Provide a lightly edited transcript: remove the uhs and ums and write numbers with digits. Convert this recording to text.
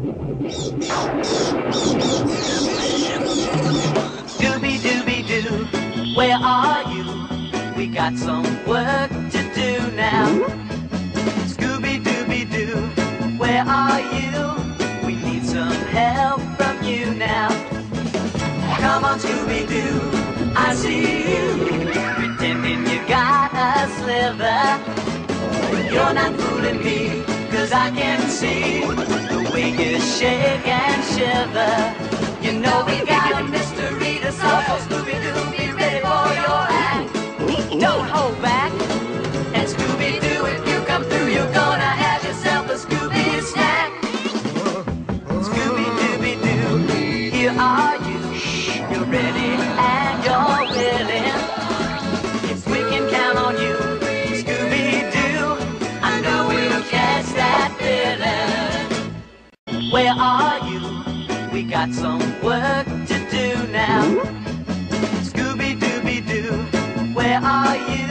Scooby-Dooby-Doo, where are you? We got some work to do now. Scooby-Dooby-Doo, where are you? We need some help from you now. Come on, Scooby-Doo, I see you, pretending you got a sliver. You're not fooling me, 'cause I can see the way you shake and shiver. You know we got a mystery to solve, so Scooby-Doo, be ready for your act. Don't hold back, and Scooby-Doo, if you come through, you're gonna have yourself a Scooby snack. Scooby-Dooby-Doo, here are you. You're ready and you're willing. If we can count on you, Scooby-Doo, I know we'll catch that feeling. Where are you? We got some work to do now. Scooby-Dooby-Doo, where are you?